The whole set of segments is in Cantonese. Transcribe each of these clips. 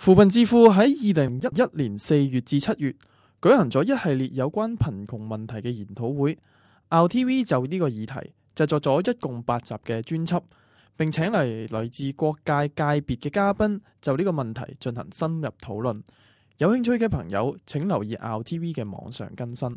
扶貧智庫喺2011年4月至7月舉行咗一系列有關貧窮問題嘅研討會。RTV 就呢個議題製作咗一共8集嘅專輯，並請嚟自各界界別嘅嘉賓就呢個問題進行深入討論。有興趣嘅朋友請留意 RTV 嘅網上更新。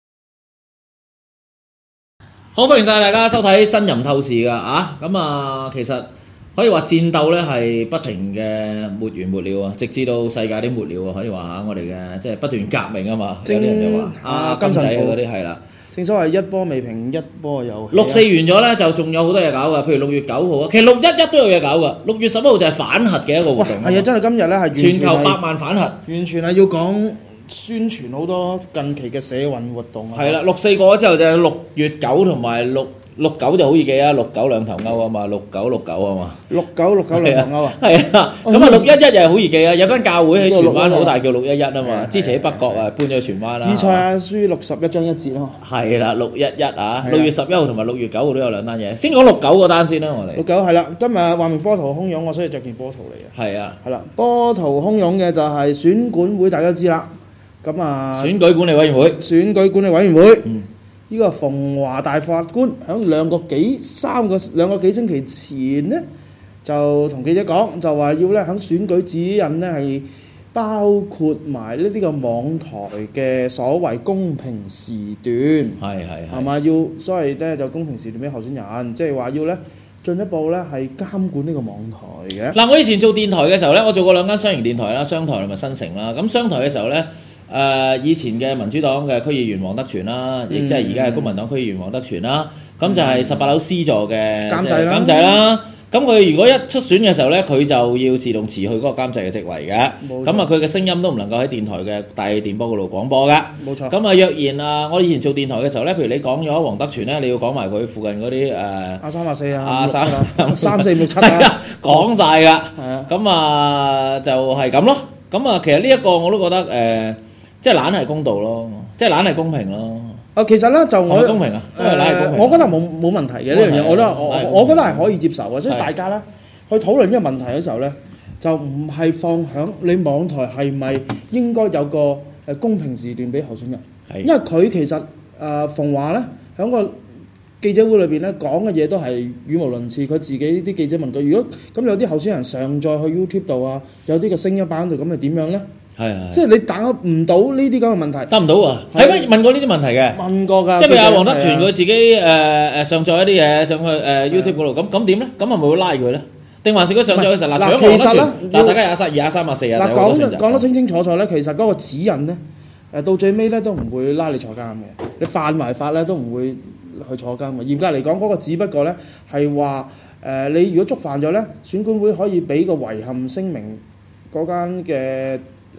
好，歡迎晒大家收睇新任透視噶咁其實可以話戰鬥咧係不停嘅，沒完沒了啊，直至到世界啲末了啊，可以話我哋嘅即係不斷革命啊嘛。有啲人就話金仔嗰啲係啦。 正所謂一波未平一波又起。 6、4完咗咧，就仲有好多嘢搞噶，譬如6月9號啊，其實6、11都有嘢搞噶。6月11號就係反核嘅一個活動。 係啊，真係今日咧係全球100萬反核， 完全係要講宣傳好多近期嘅社運活動啊。 係啦，6、4過咗之後就係6月9同埋6、9就好易記啊，6、9兩頭勾啊嘛，6、9、6、9啊嘛 ，6、9、6、9兩頭勾啊。 係啊，咁6、11又係好易記啊，有間教會喺荃灣好大叫6、11啊嘛，之前喺北角啊搬咗去荃灣啦。 以賽亞書61章1節啊。 係啦，6、11啊，6月11號同埋6月9號都有兩單嘢。先講6、9嗰單先啦，我哋。 6、9係啦，今日話明波圖洶湧，我所以着件波圖嚟嘅。 係啊， 係啦，波圖洶湧嘅就係選管會，大家知啦。咁啊， 選舉管理委員會。 選舉管理委員會。呢個馮華大法官喺兩個幾星期前呢，就同記者講，就話要咧喺選舉指引呢係包括埋呢啲個網台嘅所謂公平時段，係嘛？要所謂咧就公平時段俾候選人，即係話要咧進一步咧係監管呢個網台嘅。 嗱，我以前做電台嘅時候咧，我做過2間商營電台啦，商台同埋新城啦。咁商台嘅時候咧。以前嘅民主黨嘅區議員黃德全啦，亦即係而家嘅公民黨區議員黃德全啦，咁就係18樓 C 座嘅監製啦。咁佢如果一出選嘅時候咧，佢就要自動辭去嗰個監製嘅職位嘅。咁佢嘅聲音都唔能夠喺電台嘅大電波嗰度廣播㗎。 冇錯。 咁若然我以前做電台嘅時候咧，譬如你講咗黃德全咧，你要講埋佢附近嗰啲 A3、A4啊、 A3、 3、4、6、7啊， 講晒㗎。 係啊。 咁就係咁咯。咁其實呢一個我都覺得即係懶係公道咯，即係懶係公平咯。 其實咧就我公平啊，因為懶係公平。 我覺得冇問題嘅呢樣嘢，我覺得係可以接受嘅。所以大家咧去討論呢個問題嘅時候咧，就唔係放響你網台係咪應該有個公平時段俾候選人？因為佢其實馮華咧喺個記者會裏邊咧講嘅嘢都係語無倫次。佢自己啲記者問佢，如果咁有啲候選人上載去 YouTube 度啊，有啲個聲音版度，咁係點樣咧？即係你答唔到呢啲咁嘅問題， 答唔到啊？係咩問過呢啲問題嘅？ 問過㗎。 即係譬如阿黃德全佢自己上載一啲嘢上去YouTube 嗰度，咁點咧？咁係咪會拉佢咧？定還是佢上載嘅時候嗱？ 其實咧， 大家23、23、24啊， 講得清清楚楚咧，其實嗰個指引咧到最尾咧都唔會拉你坐監嘅。你犯埋法咧都唔會去坐監嘅。嚴格嚟講，嗰個只不過咧係話你如果觸犯咗咧，選管會可以俾個遺憾聲明嗰間嘅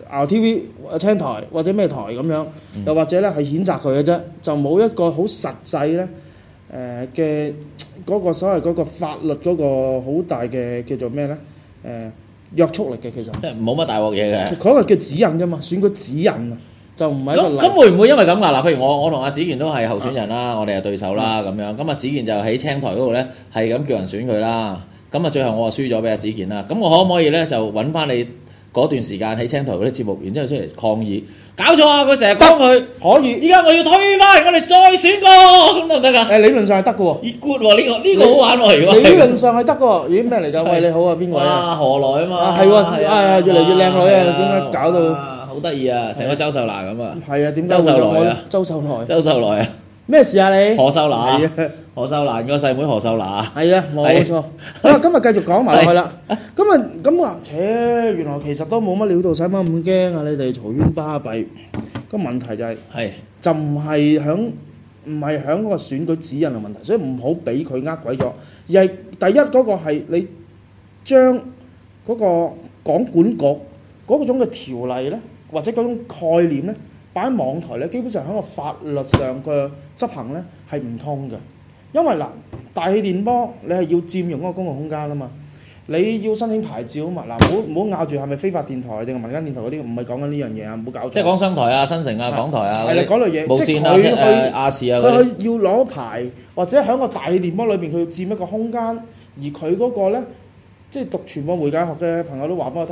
RTV 青台或者咩台咁樣，又或者咧係譴責佢嘅啫，就冇一個好實際咧嘅嗰個所謂嗰個法律嗰個好大嘅叫做咩咧約束力嘅。其實即係冇乜大鑊嘢嘅， 嗰個叫指引啫嘛，選舉指引啊，就唔係一個例。 咁會唔會因為咁㗎？嗱，譬如我同阿子健都係候選人啦，我哋係對手啦咁樣，咁子健就喺青台嗰度咧係咁叫人選佢啦，咁最後我輸咗俾阿子健啦，咁我可唔可以咧就揾翻你嗰段時間喺青台嗰啲節目，然之後出嚟抗議，搞錯啊！佢成日講佢可以， 依家我要推翻，我哋再選過，咁得唔得㗎？ 理論上係得嘅喎。 good 喎，呢個好玩喎，如果理論上係得嘅喎。咦咩嚟㗎？喂，你好啊，邊位啊？ 何來啊嘛？ 係喎，越嚟越靚女啊！點解搞到好得意啊？成個周秀娜咁啊！ 係啊，點解周秀來啊？ 周秀來。 周秀來啊！ 咩事啊你？ 何秀娜，何秀蘭個細妹何秀娜。係啊，冇錯。好啦，今日繼續講埋落去啦。咁話，原來其實都冇乜料到，使乜咁驚啊？你哋嘈冤巴閉。個問題就係就唔係響嗰個選舉指引嘅問題，所以唔好俾佢呃鬼咗。而係第一嗰個係你將嗰個廣管局嗰種嘅條例咧，或者嗰種概念咧，擺喺網台咧，基本上喺個法律上嘅執行咧係唔通嘅，因為大氣電波你係要佔用嗰個公共空間啊嘛，你要申請牌照啊嘛，唔好拗住係咪非法電台定係民間電台嗰啲，唔係講緊呢樣嘢啊，唔好搞錯。即係講商台啊、新城啊、港台啊， 係啦嗰類嘢， 即係佢亞視啊， 佢要攞牌或者喺個大氣電波裏邊，佢要佔一個空間，而佢嗰個咧，即係讀傳播媒介學嘅朋友都話俾我聽啦。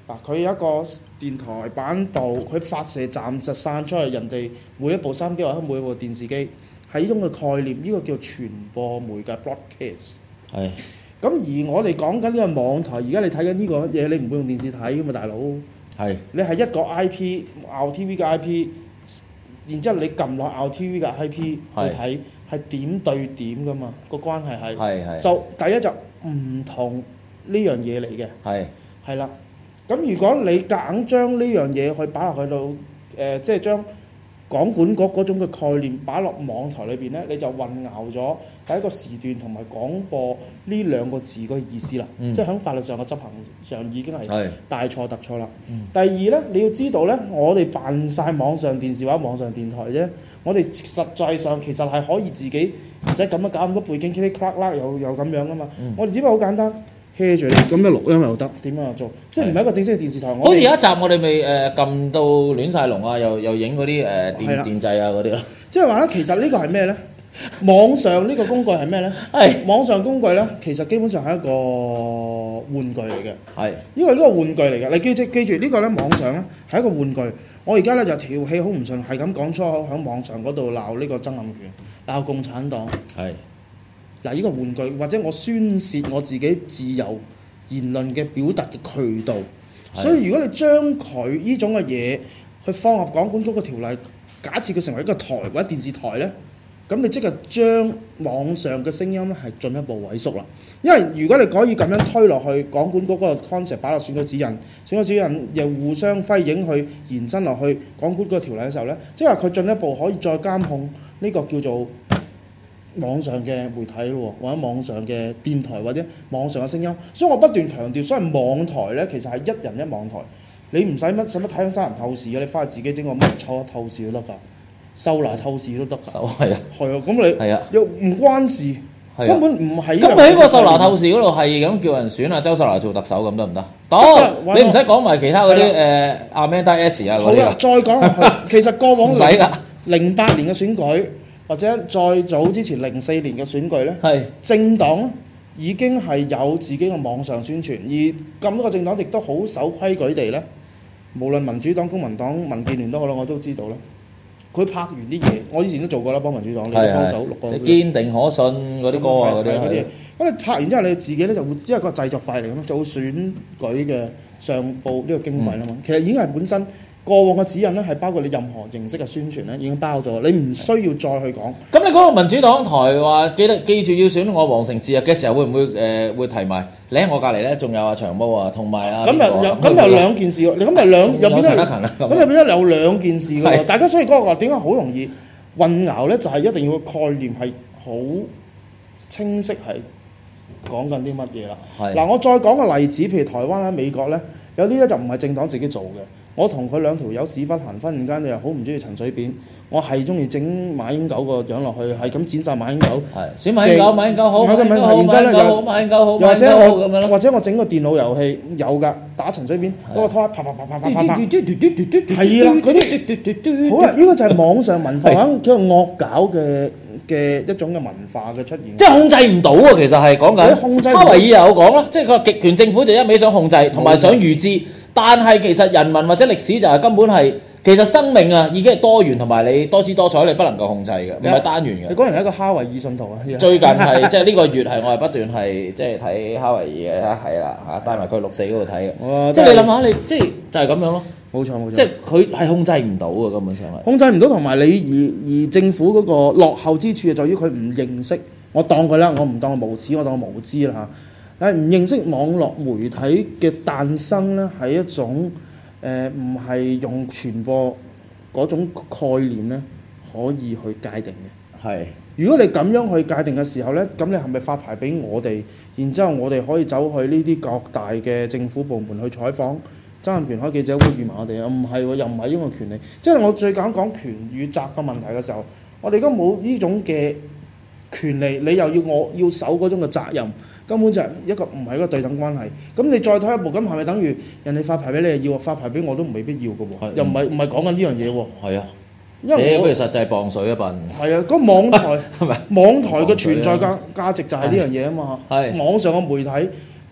嗱，佢有一個電台版道，佢發射站就散出去，人哋每一部收音機或者每一部電視機係呢種嘅概念，呢、個叫傳播媒介 broadcast。 係。 咁而我哋講緊呢個網台，而家你睇緊呢個嘢，你唔會用電視睇噶嘛，大佬。 係。 你係一個 IP RTV 嘅 IP，然之後你撳落 RTV 嘅 IP 去睇，係點對點噶嘛，個關係係。 係。 就第一就唔同呢樣嘢嚟嘅。係啦。咁如果你夾硬將呢樣嘢去擺落去到即係將廣管局嗰種嘅概念擺落網台裏邊咧，你就混淆咗第一個時段同埋廣播呢兩個字個意思啦。即係喺法律上嘅執行上已經係大錯特錯啦。第二咧，你要知道咧，我哋辦晒網上電視或者網上電台啫，我哋實際上其實係可以自己唔使咁樣搞咁多背景 click clack 啦，又咁樣噶嘛。我哋只不過好簡單。hea 住你咁樣錄音又得，點樣又做？即係唔係一個正式嘅電視台。 好似有一集我哋咪撳到亂晒龍啊，又影嗰啲電掣啊嗰啲咯。 即係話咧，其實呢個係咩咧？網上呢個工具係咩咧？網上工具咧，其實基本上係一個玩具嚟嘅。呢個玩具嚟嘅。你記住呢個咧，網上咧係一個玩具。我而家咧就條氣好唔順，係咁講粗口喺網上嗰度鬧呢個曾蔭權，鬧共產黨。嗱，呢個玩具或者我宣泄我自己自由言論嘅表達嘅渠道，所以如果你將佢呢種嘅嘢去放入廣管局嘅條例，假設佢成為一個台或者電視台咧，咁你即係將網上嘅聲音咧係進一步萎縮啦。因為如果你可以咁樣推落去廣管局嗰個 concept 擺落選舉指引，選舉指引又互相輝映去延伸落去廣管局嘅條例嘅時候咧，即係話佢進一步可以再監控呢個叫做網上嘅媒體咯，或者網上嘅電台或者網上嘅聲音，所以我不斷強調，所謂網台咧，其實係一人一網台，你唔使乜睇緊三人透視嘅，你翻去自己整個乜抽一透視都得㗎，收拿透視都得㗎。係啊，咁你又唔關事，根本唔係。咁喺個收拿透視嗰度係咁叫人選啊周秀娜做特首咁得唔得？得，你唔使講埋其他嗰啲Amanda S 啊嗰啲。好啦， 再講落去，其實過往08年嘅選舉。或者再早之前04年嘅選舉咧，政黨已經係有自己嘅網上宣傳，而咁多個政黨亦都好守規矩地咧，無論民主黨、公民黨、民建聯都好啦，我都知道啦。佢拍完啲嘢，我以前都做過啦，幫民主黨，你幫手錄過。 即係堅定可信嗰啲歌啊嗰啲。 咁你拍完之後，你自己咧就會因為個製作費嚟咁做選舉嘅上報呢個經費啦嘛。其實已經係本身。過往嘅指引咧係包括你任何形式嘅宣傳咧已經包咗，你唔需要再去講。 咁你嗰個民主黨台話記住要選我黃成智嘅時候，會唔會會提埋？你喺我隔離咧，仲有長毛啊，同埋咁又兩件事喎。你咁又入邊咧有兩件事㗎喎。大家所以嗰個話點解好容易混淆咧？就係一定要個概念係好清晰，係講緊啲乜嘢啦。嗱，我再講個例子，譬如台灣喺美國咧，有啲咧就唔係政黨自己做嘅。我同佢兩條友屎忽行婚，然間你又好唔中意陳水扁，我係中意整馬英九個樣落去，係咁剪晒馬英九， 選馬英九，馬英九好，馬英九好，馬英九好， 或者我整個電腦遊戲有㗎，打陳水扁嗰個拖啪啪啪啪啪啪啪，係啦，嗰啲好啦，呢個就係網上文化叫做惡搞嘅一種嘅文化嘅出現， 即係控制唔到啊！其實係講緊，哈維爾又有講啦，即係個極權政府就一味想控制，同埋想預知。但係其實人民或者歷史就係根本係，其實生命啊已經係多元同埋你多姿多彩，你不能夠控制嘅，唔係單元嘅。 你嗰人係一個哈維爾信徒啊！ 最近係即係呢個月係我係不斷係即係睇哈維爾嘅，係啦嚇，帶埋佢64嗰度睇嘅。即係你諗下，你即係就係咁樣咯。 冇錯， 即係佢係控制唔到嘅，根本上係控制唔到，同埋你而政府嗰個落後之處就在於佢唔認識。我當佢啦，我唔當佢無恥，我當佢無知啦嚇。但係唔認識網絡媒體嘅誕生咧，係一種唔係用傳播嗰種概念咧，可以去界定嘅。係，如果你咁樣去界定嘅時候咧，咁你係咪發牌俾我哋？然之後我哋可以走去呢啲各大嘅政府部門去採訪，曾蔭權開記者會預埋我哋啊？唔係喎，又唔係呢個權利。即係我最簡講權與責嘅問題嘅時候，我哋而家冇呢種嘅權利，你又要我要守嗰種嘅責任。根本就係一個唔係一個對等關係。咁你再退一步，咁係咪等於人哋發牌俾你要，發牌俾我都未必要嘅喎？又唔係講緊呢樣嘢喎？係啊，因為不如實際磅水一笨。 係啊，個網台網台嘅存在價值就係呢樣嘢啊嘛。係網上嘅媒體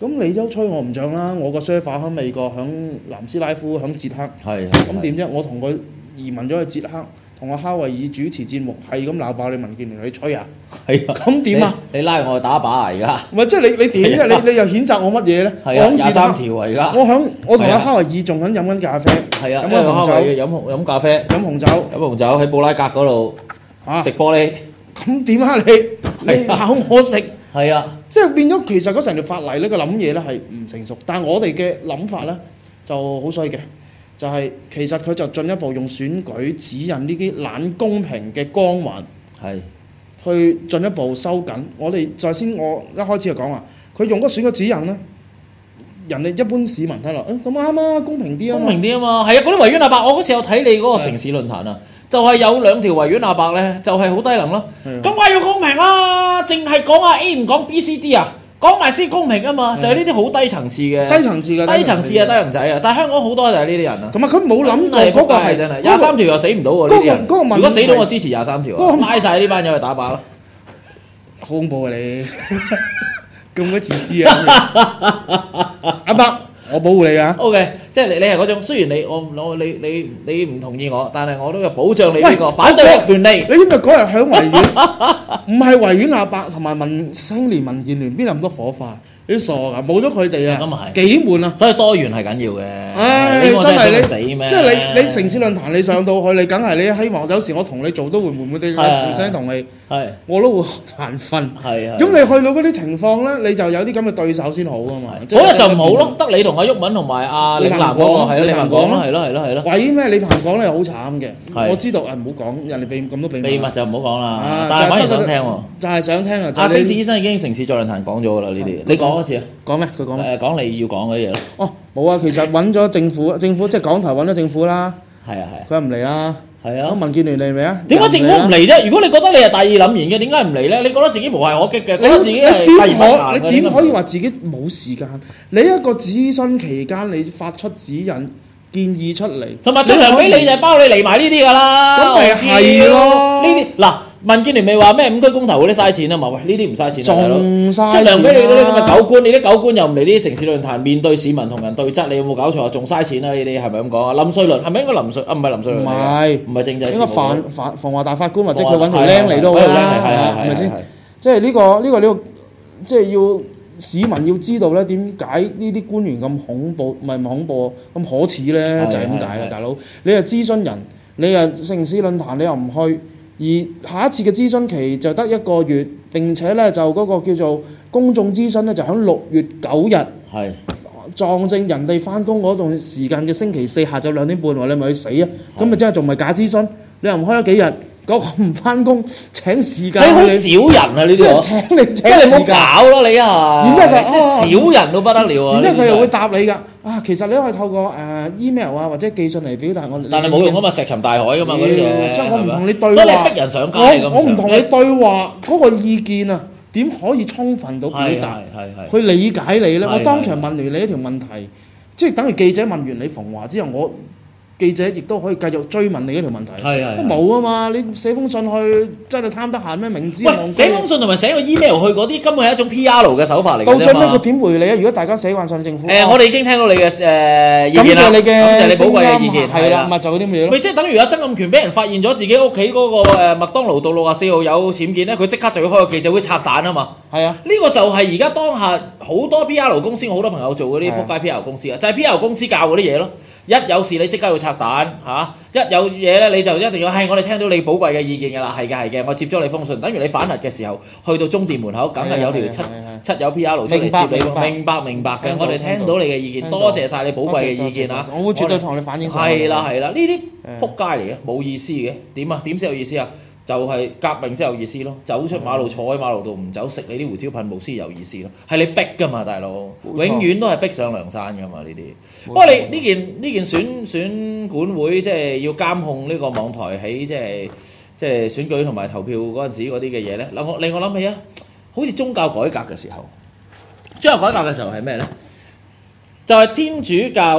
咁你都吹我唔漲啦，我個 server 喺美國，喺南斯拉夫，喺捷克， 係咁點啫？我同佢移民咗去捷克，同我哈維爾主持節目，係咁鬧爆你民建聯，你吹啊？ 係啊， 咁點啊？ 你拉我去打靶啊！而家唔係即係你點啫？你又譴責我乜嘢咧？ 係啊，23條啊！而家我同阿哈維爾仲喺飲緊咖啡， 係啊， 飲緊紅酒， 飲咖啡， 飲紅酒喺布拉格嗰度食玻璃。 咁點啊？你咬我食？ 係啊， 即係變咗，其實嗰成條法例咧，個諗嘢咧係唔成熟，但係我哋嘅諗法咧就好衰嘅，就係、其實佢就進一步用選舉指引呢啲懶公平嘅光環， 係去進一步收緊。我哋就先我一開始就講話，佢用嗰個選舉指引咧，人哋一般市民睇落，咁啱啊，公平啲啊嘛， 公平啲啊嘛，係啊，嗰啲維園阿伯，我嗰次有睇你嗰個城市論壇啊。就係有2條維園阿伯咧，就係好低能咯。咁梗係要公平啦，淨係講啊 A 唔講 B、C、D 啊，講埋先公平啊嘛。就係呢啲好低層次嘅，低層次嘅低能仔啊。但係香港好多就係呢啲人啊。 同埋佢冇諗到嗰個係真係23條又死唔到喎呢啲人。如果死到我支持23條，拉曬呢班友去打靶咯。 好恐怖啊你！咁鬼自私啊！阿伯。我保護你㗎。 O.K. 即係你係嗰種，雖然你唔同意我，但係我都有保障你呢個反對嘅權利。 你知唔知嗰日響維園，唔係維園阿伯同埋青年民建聯邊有咁多火花？你傻㗎，冇咗佢哋啊，幾悶啊！ 所以多元係緊要嘅。 真係你死咩？ 即係你城市論壇你上到去，你梗係你希望有時我同你做都會悶悶地重聲同你，我都會眼瞓。係啊。咁你去到嗰啲情況咧，你就有啲咁嘅對手先好㗎嘛。 嗰日就唔好咯，得你同阿毓民同埋阿李南嗰個係咯，李南講咯，係咯。 鬼咩？李鵬講咧又好慘嘅。我知道唔好講，人哋秘咁多秘密。 秘密就唔好講啦。但係反而想聽喎。 就係想聽啊！ 阿星志醫生已經城市在論壇講咗㗎啦，呢啲你講一次啊。 講咩？佢講咩？ 講你要講嗰啲嘢咯。 哦，冇啊，其實揾咗政府即係港台揾咗政府啦。係啊。佢唔嚟啦。係啊。民建聯嚟未啊？ 點解政府唔嚟啫？如果你覺得你係大義凜然嘅，點解唔嚟咧？你覺得自己無懈可擊嘅，覺得自己係大義不殘嘅， 你點可以話自己冇時間？你一個諮詢期間，你發出指引建議出嚟， 同埋最後俾你就係包你嚟埋呢啲㗎啦。 咁咪係咯？ 呢啲嗱。民建聯咪話咩5區公投嗰啲嘥錢啊嘛？喂，呢啲唔嘥錢啊，大佬， 即係糧俾你嗰啲咁嘅狗官，你啲狗官又唔嚟呢啲城市論壇面對市民同人對質，你有冇搞錯啊？仲嘥錢啊？呢啲係咪咁講啊？林瑞麟係咪應該林瑞啊？唔係林瑞麟嚟嘅，唔係政制。應該防華大法官或者佢揾條僆嚟都好啦，係咪先？即係呢個，即係要市民要知道咧，點解呢啲官員咁恐怖？唔係恐怖，咁可恥咧，就係咁解嘅，大佬。你係諮詢人，你係城市論壇，你又唔去。而下一次嘅諮詢期就得1個月，並且咧就嗰個叫做公眾諮詢咧，就喺6月9日，係撞正人哋翻工嗰段時間嘅星期4下晝2點半喎，你咪去死啊！咁咪真係仲咪假諮詢？你又唔開咗幾日，嗰個唔翻工請時間， 你好少人啊！呢啲我請你唔好搞咯你啊！然之後佢即係少人都不得了啊！ 然之後佢又會答你㗎。其實你可以透過email 啊或者寄信嚟表達我哋。 但係冇用啊嘛，石沉大海㗎嘛嗰啲嘢。 即係我唔同你對話， 所以你逼人上街咁。 我唔同你對話嗰個意見啊，點可以充分到表達？去理解你咧。我當場問完你一條問題，即係等於記者問完你馮華之後，我記者亦都可以繼續追問你一條問題。都冇啊嘛！你寫封信去真係貪得閒咩？明知寫封信同埋寫個 email 去嗰啲根本係一種 PR 嘅手法嚟嘅啫嘛。 到最尾佢點回你啊？如果大家寫慣上政府， 我哋已經聽到你嘅意見啦。感謝你寶貴嘅意見。係啦， 咪就嗰啲嘢咯。 咪即係等於阿曾蔭權俾人發現咗自己屋企嗰個麥當勞道64號有僭建咧，佢即刻就要開個記者會拆彈啊嘛。係啊，呢個就係而家當下好多 PR 公司，我好多朋友做嗰啲仆街 PR 公司啊，就係 PR 公司教嗰啲嘢咯。一有事你即刻要拆彈嚇，一有嘢咧你就一定要係我哋聽到你寶貴嘅意見㗎啦，係嘅，我接咗你封信，等於你反核嘅時候，去到中電門口，梗係有條七友 PR 出嚟接你，明白嘅，我哋聽到你嘅意見，多謝晒你寶貴嘅意見啊！ 我會絕對同你反映。 係啦，呢啲仆街嚟嘅，冇意思嘅，點啊？點先有意思啊？就係革命先有意思咯，走出馬路坐喺馬路度唔走，食你啲胡椒噴霧先有意思咯，係你逼㗎嘛，大佬，永遠都係逼上梁山㗎嘛呢啲。不過你呢件選管會即係要監控呢個網台喺即係選舉同埋投票嗰陣時嗰啲嘅嘢咧，令我諗起啊，好似宗教改革嘅時候，宗教改革嘅時候係咩咧？就係天主教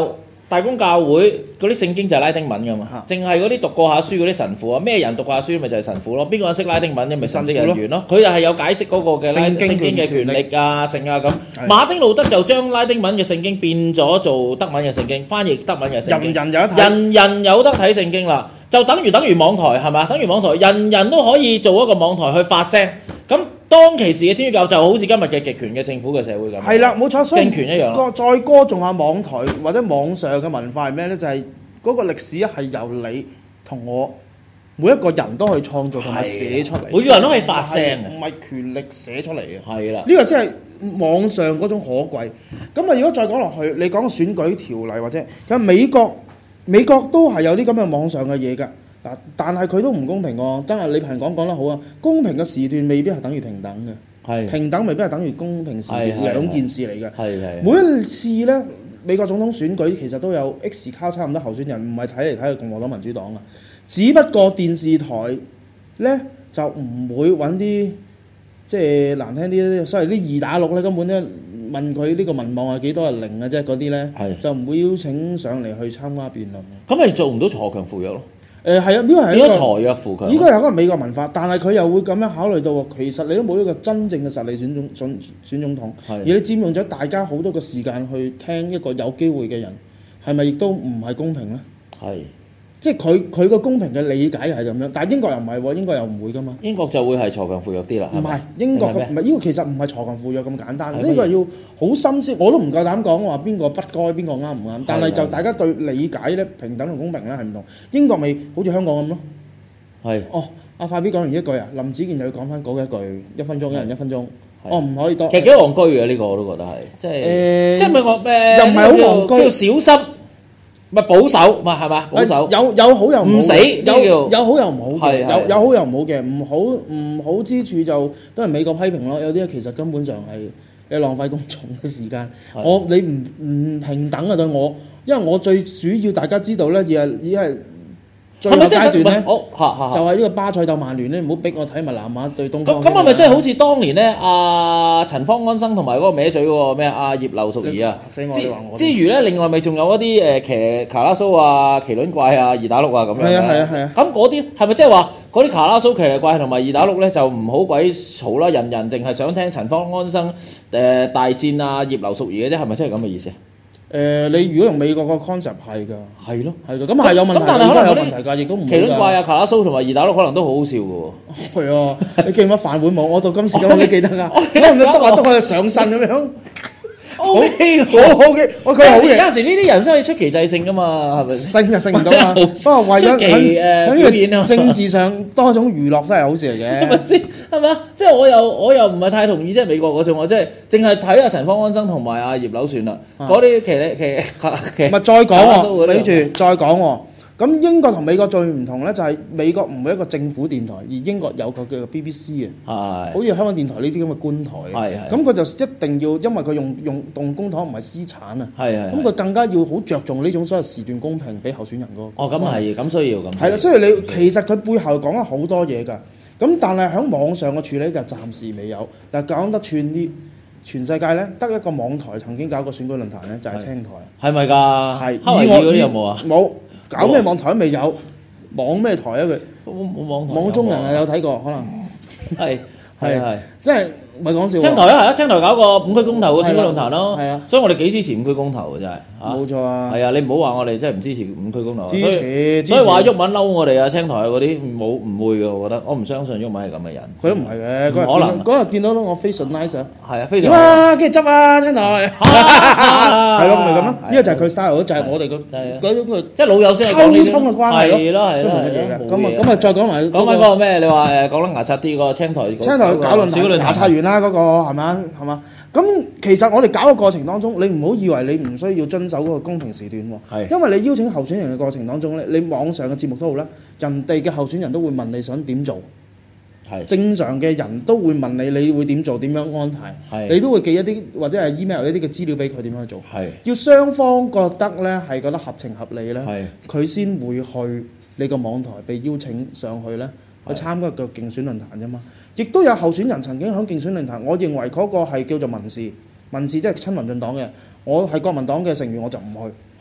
大公教會嗰啲聖經就係拉丁文㗎嘛，淨係嗰啲讀過下書嗰啲神父啊，咩人讀過下書咪就係神父咯，邊個人識拉丁文啫咪神職人員咯，佢就係有解釋嗰個嘅聖經嘅權力啊、性啊咁。馬丁路德就將拉丁文嘅聖經變咗做德文嘅聖經，翻譯德文嘅聖經，人人有得睇聖經啦，就等於網台係咪？等於網台，人人都可以做一個網台去發聲。咁當其時嘅天主教就好似今日嘅極權嘅政府嘅社會咁， 係啦，冇錯，所以政權一樣。 再歌頌下網台或者網上嘅文化係咩呢？就係嗰個歷史係由你同我每一個人都可以創造同埋寫出嚟， 每個人都可以發聲嘅， 唔係權力寫出嚟嘅。 係啦， 呢個先係網上嗰種可貴。咁啊，如果再講落去，你講選舉條例或者咁美國都係有啲咁嘅網上嘅嘢㗎。但係佢都唔公平喎，真係你平講得好啊！公平嘅時段未必係等於平等嘅，平等未必係等於公平時段，兩件事嚟嘅。每一次呢，美國總統選舉其實都有 X 交叉咁多候選人，唔係睇嚟睇去共和黨民主黨啊。只不過電視台呢就唔會揾啲即係難聽啲，所謂啲二打六呢，根本呢問佢呢個民望係幾多係零嘅啫，嗰啲呢就唔會邀請上嚟去參加辯論。 咁咪做唔到鋤強扶弱咯？ 係啊，呢個係一個鋤弱扶強， 應該係一個美國文化，但係佢又會咁樣考慮到，其實你都冇一個真正嘅實力選總統，而你佔用咗大家好多嘅時間去聽一個有機會嘅人，係咪亦都唔係公平呢？係，即係佢個公平嘅理解係咁樣，但係英國又唔係喎，英國又唔會噶嘛。英國就會係鋤強扶弱啲啦。唔係英國唔係呢個其實唔係鋤強扶弱咁簡單，呢個係要好深思，我都唔夠膽講話邊個不該邊個啱唔啱，但係就大家對理解咧平等同公平咧係唔同。英國咪好似香港咁咯。係。哦，阿快啲講完一句啊，林子健又要講翻嗰一句，1分鐘，一人1分鐘。哦，唔可以多。其實幾戇居嘅呢個，我都覺得係，即係即係咪我又唔係好戇居，叫小心。咪保守，咪係嘛？保守有好有唔好，唔死，有好有唔好嘅，有好有唔好嘅，唔好之處就都係美國批評咯。有啲其實根本上係你浪費公眾嘅時間。你唔平等啊對我，因為我最主要大家知道咧，而係最後階段咧，就係呢個巴塞鬥曼聯咧，唔好逼我睇埋南亞對東方。咁係咪真係好似當年咧？阿陳方安生同埋嗰個歪嘴喎咩？阿葉劉淑儀啊，之餘咧，另外咪仲有一啲騎卡拉蘇啊、麒麟怪啊、二打六啊咁樣。係啊。咁嗰啲係咪即係話嗰啲卡拉蘇、騎麟怪同埋二打六咧就唔好鬼嘈啦？人人淨係想聽陳方安生大戰啊葉劉淑儀嘅啫，係咪真係咁嘅意思啊？你如果用美國個 concept 係㗎，係咯，係㗎，咁係有問題，咁但係可能有問題㗎，亦都唔麒麟怪啊、卡拉蘇同埋二打六可能都好好笑嘅喎。係啊，你記唔記得飯碗冇？我到今時今日都記得㗎。我唔得話篤佢上身咁樣。O K，好嘅，佢好嘅。有陣時呢啲人先可以出奇制勝㗎嘛，係咪？勝就勝唔到嘛。不過為咗喺表演啊，政治上多種娛樂都係好事嚟嘅。係咪先？係咪啊？即係我又唔係太同意，即係美國嗰種，我即係淨係睇阿陳方安生同埋阿葉劉算啦。嗰啲騎唔係再講喎，俾住再講喎。咁英國同美國最唔同咧，就係美國唔係一個政府電台，而英國有個叫做 BBC 啊，好似香港電台呢啲咁嘅官台。咁佢就一定要，因為佢用公帑唔係私產啊。咁佢更加要好着重呢種所謂時段公平俾候選人嗰個。哦，咁係，咁需要咁。係啦，所以你其實佢背後講咗好多嘢㗎。咁但係喺網上嘅處理就暫時未有。嗱，講得串啲，全世界咧得一個網台曾經搞過選舉論壇咧，就係青台。係咪㗎？係。哈維爾嗰啲有冇啊？冇。搞咩網台都未有，網咩台啊佢？冇網台。網中人啊有睇過，可能係，即係唔係講笑。青台啊係啊，青台搞個5區公投嘅選舉論壇咯。係啊，所以我哋幾支持5區公投嘅真係。冇錯啊。係啊，你唔好話我哋真係唔支持5區公投。支持。所以話毓民嬲我哋啊，青台嗰啲唔會嘅，我覺得我唔相信毓民係咁嘅人。佢都唔係嘅，可能嗰日見到我非常 nice 啊。係啊，非常。點啊？跟住執啊，青台。係咯，咪咁咯。呢個就係佢 style，就係我哋嗰種即係老友先係講呢啲溝通嘅關係咯。係咯係咯。咁啊，再講埋嗰個咩？你話講得牙刷啲個青台。青台搞論壇，牙刷完啦嗰個係嘛？咁其實我哋搞嘅過程當中，你唔好以為你唔需要遵守嗰個公平時段喎。因為你邀請候選人嘅過程當中咧，你網上嘅節目都好啦，人哋嘅候選人都會問你想點做。正常嘅人都會問你，你會點做？點樣安排？你都會寄一啲或者係 email 一啲嘅資料俾佢點樣做。要雙方覺得咧係覺得合情合理咧，佢先會去你個網台被邀請上去咧去參加個競選論壇啫嘛。亦都有候選人曾經喺競選論壇，我認為嗰個係叫做民事即係親民進黨嘅。我係國民黨嘅成員，我就唔去。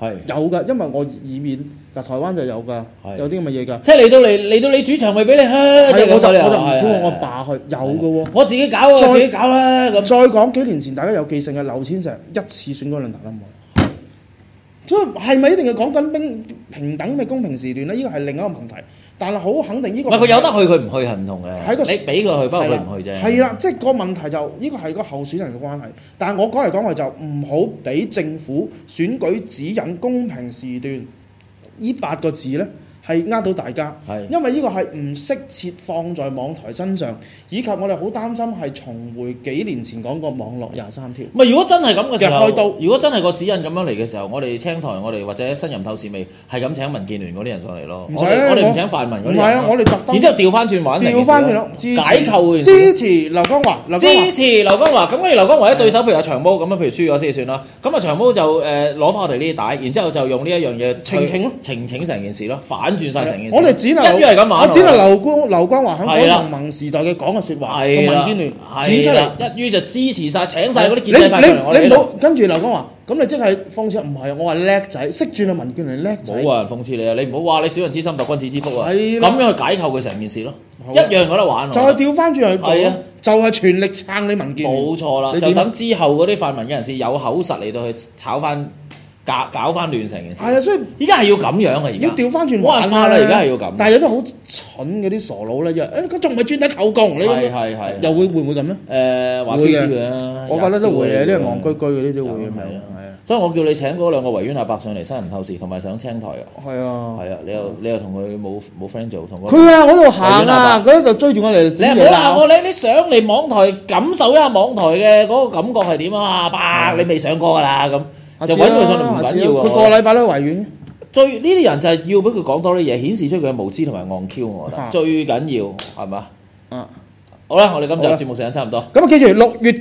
係有㗎，因為我以免嗱台灣就有㗎，有啲咁嘅嘢㗎。 即係嚟到你主場咪俾你我就唔挑我爸去，有㗎喎。 我自己搞啊，自己搞啦咁。 再講幾年前大家有記性嘅劉千石一次選舉論壇都冇，所以係咪一定要講緊平等嘅公平時段咧？呢個係另一個問題。但係好肯定呢個唔係佢有得去，佢唔去係唔同嘅。你俾佢去，不過佢唔去啫。 係啦，即係個問題就呢個係個候選人嘅關係。但係我講嚟講去就唔好俾政府選舉指引公平時段呢8個字咧係呃到大家，因為呢個係唔適切放在網台身上，以及我哋好擔心係重回幾年前講過網絡23條。 唔係，如果真係咁嘅時候， 開刀如果真係個指引咁樣嚟嘅時候，我哋青台，我哋或者新任透視咪係咁請民建聯嗰啲人上嚟咯。我哋唔請泛民嗰啲人。唔係啊，我哋特登。然之後調翻轉玩成件事，解構嘅支持劉江華， 支持劉江華。咁跟住劉江華啲對手，譬如阿長毛咁樣，譬如輸咗先算啦。咁啊長毛就攞翻我哋呢啲帶，然之後就用呢一樣嘢澄清成件事咯，反轉晒成件事。 我剪係劉江華喺港同盟時代嘅講嘅説話，同民建聯剪出嚟， 一於就支持晒，請晒嗰啲建制派上嚟。 你唔好跟住劉江華，咁你即係諷刺？唔係，我話叻仔，識轉去民建聯叻仔。 冇人諷刺你啊！你唔好話你小人之心度君子之腹啊！咁樣去解構佢成件事咯，一樣有得玩。 就係調翻轉去做，就係全力撐你民建聯。 冇錯啦，就等之後嗰啲泛民嘅人士有口實嚟到去炒翻。搞翻亂成件事， 係啊，所以依家係要咁樣啊！而家要調翻轉玩啦，而家係要咁。 但係有啲好蠢嗰啲傻佬咧，佢仲唔係專登求共？你係又會唔會咁咧？ 話會嘅， 我覺得都會嘅，呢個戇居居嗰啲都會嘅，係啊。 所以我叫你請嗰2個維園阿伯上嚟新人透視，同埋上青台啊。 係啊， 係啊，你又同佢冇 friend 做，同佢啊，我度行啊，佢就追住我嚟。 你唔好鬧我，你上嚟網台感受一下網台嘅嗰個感覺係點啊？阿伯，你未上過㗎啦咁。就揾佢上嚟唔緊要啊！ 佢個禮拜都維園。 呢啲人就係要俾佢講多啲嘢，顯示出佢嘅無知同埋戇 Q，我覺得最緊要係嘛？好啦，我哋今集節目時間差唔多。 咁啊，記住6月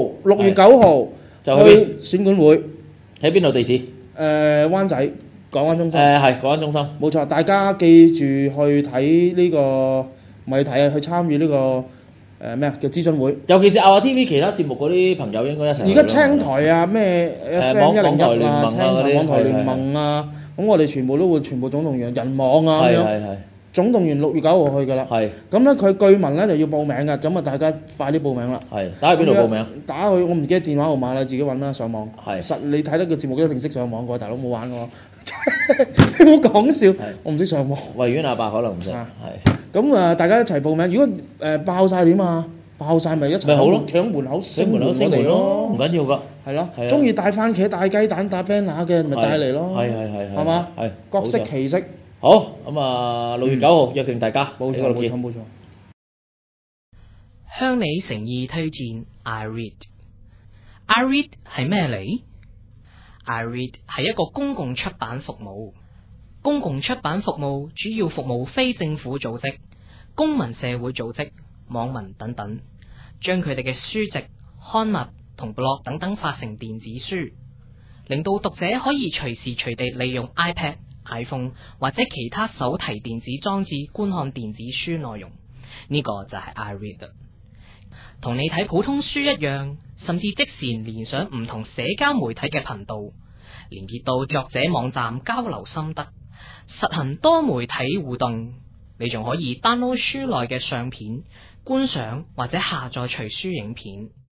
9號就去選管會， 喺邊度地址？ 灣仔港灣中心。 係港灣中心。冇錯，大家記住去睇呢個，唔係睇啊，去參與呢個。咩嘅諮詢會，尤其是亞亞 TV 其他節目嗰啲朋友應該一齊。而家青台啊，咩網台聯盟啊， 青台網台聯盟啊，咁我哋全部都會全部總動員人網啊咁樣。總動員6月9號去㗎啦。係。咁咧佢據聞咧就要報名㗎，咁啊大家快啲報名啦。係。打去邊度報名？打去我唔記得電話號碼啦，自己揾啦，上網。係。實你睇得個節目一定識上網㗎，大佬冇玩過。你冇講笑，我唔識上網。維園阿伯可能唔識。係。咁啊，大家一齊報名。如果爆曬點啊？爆曬咪一齊好咯，搶門口升門嚟咯，唔緊要㗎。係咯，中意帶番茄、帶雞蛋、帶 banana 嘅咪帶嚟咯。係嘛？係各色其色。好，咁啊，6月9號約定大家。冇錯。 向你誠意推薦 iRead。iRead 係咩嚟？iRead 係一個公共出版服務。公共出版服務主要服務非政府組織、公民社會組織、網民等等，將佢哋嘅書籍、刊物同 blog 等等發成電子書，令到讀者可以隨時隨地利用 iPad、iPhone 或者其他手提電子裝置觀看電子書內容。呢個就係 iRead， 同你睇普通書一樣，甚至即時連上唔同社交媒體嘅頻道，連結到作者網站交流心得，實行多媒體互動。你仲可以 download 書內嘅相片，觀賞或者下載隨書影片。